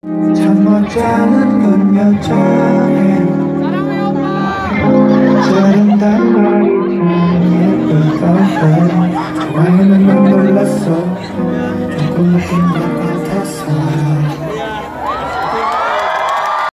참 멋지않은 건 여전해. 아름다운 말이 참 예쁘다. 좋아요는 넌 몰랐어. 조금 웃긴 것 같았어.